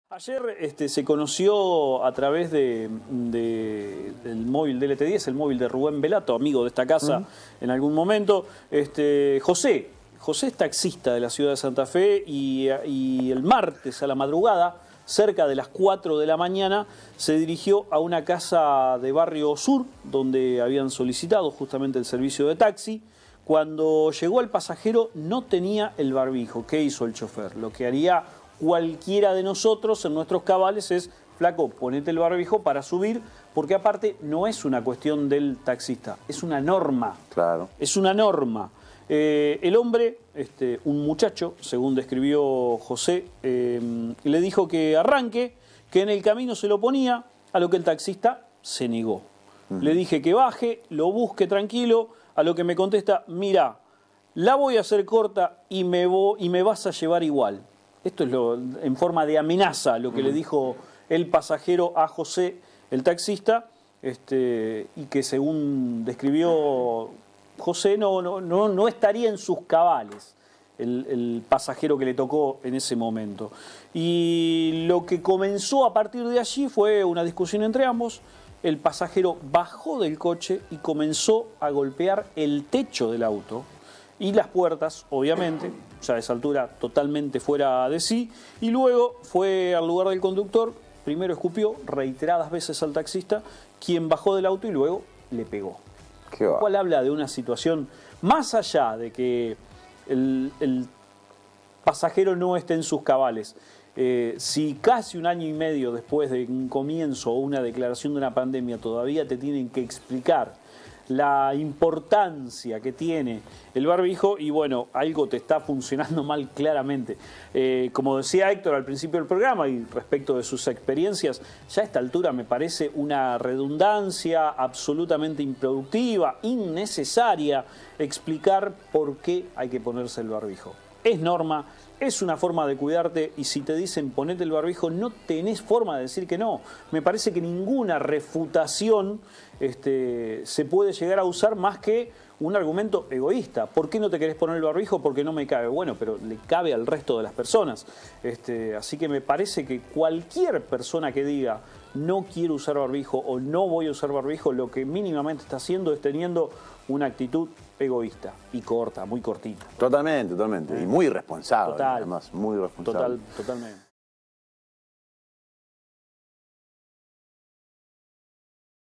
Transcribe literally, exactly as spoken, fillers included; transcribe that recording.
Ayer este, se conoció a través de, de, del móvil de L T diez, el móvil de Rubén Velato, amigo de esta casa uh-huh. en algún momento. Este, José, José es taxista de la ciudad de Santa Fe y, y el martes a la madrugada, cerca de las cuatro de la mañana, se dirigió a una casa de Barrio Sur, donde habían solicitado justamente el servicio de taxi. Cuando llegó el pasajero no tenía el barbijo. ¿Qué hizo el chofer? Lo que haría cualquiera de nosotros en nuestros cabales es: flaco, ponete el barbijo para subir, porque aparte no es una cuestión del taxista, es una norma. Claro. Es una norma. Eh, el hombre, este, un muchacho, según describió José, eh, le dijo que arranque, que en el camino se lo ponía, a lo que el taxista se negó. Uh-huh. Le dije que baje, lo busque tranquilo, a lo que me contesta: mira, la voy a hacer corta y me, voy, y me vas a llevar igual. Esto es lo, en forma de amenaza lo que uh-huh. le dijo el pasajero a José, el taxista, este, y que según describió José no, no, no, no estaría en sus cabales el, el pasajero que le tocó en ese momento. Y lo que comenzó a partir de allí fue una discusión entre ambos. El pasajero bajó del coche y comenzó a golpear el techo del auto y las puertas, obviamente, ya a esa altura totalmente fuera de sí, y luego fue al lugar del conductor, primero escupió reiteradas veces al taxista, quien bajó del auto y luego le pegó. Lo cual habla de una situación, más allá de que el, el pasajero no esté en sus cabales, eh, si casi un año y medio después de un comienzo o una declaración de una pandemia todavía te tienen que explicar la importancia que tiene el barbijo, y bueno, algo te está funcionando mal claramente. Eh, como decía Héctor al principio del programa y respecto de sus experiencias, ya a esta altura me parece una redundancia absolutamente improductiva, innecesaria, explicar por qué hay que ponerse el barbijo. Es norma, es una forma de cuidarte, y si te dicen ponete el barbijo, no tenés forma de decir que no. Me parece que ninguna refutación este, se puede llegar a usar más que un argumento egoísta. ¿Por qué no te querés poner el barbijo? Porque no me cabe. Bueno, pero le cabe al resto de las personas. Este, así que me parece que cualquier persona que diga no quiero usar barbijo o no voy a usar barbijo, lo que mínimamente está haciendo es teniendo una actitud egoísta y corta, muy cortita. Totalmente, totalmente. ¿Eh? Y muy irresponsable. Total. Además, muy irresponsable. Total, totalmente.